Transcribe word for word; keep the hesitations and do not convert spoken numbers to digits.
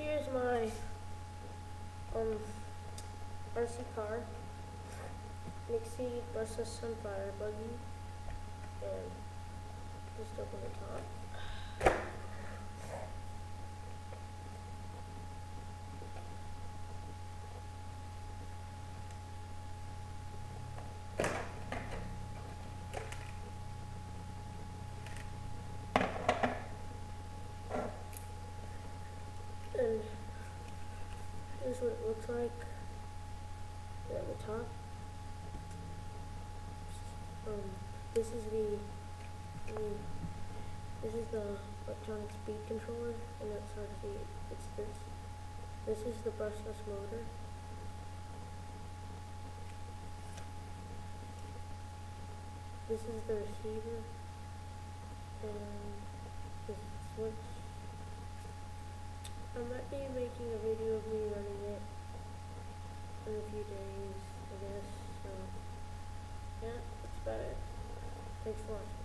here's my um R C car, Nixie brushless Sunfire buggy, and just open the top. And here's what it looks like at the top. Um, this is the, I mean, this is the electronic speed controller, and that's hard to see. It's this. This is the brushless motor. This is the receiver, and this is the switch. I might be making a video of me running it in a few days, I guess, so yeah, that's about it. Thanks for watching.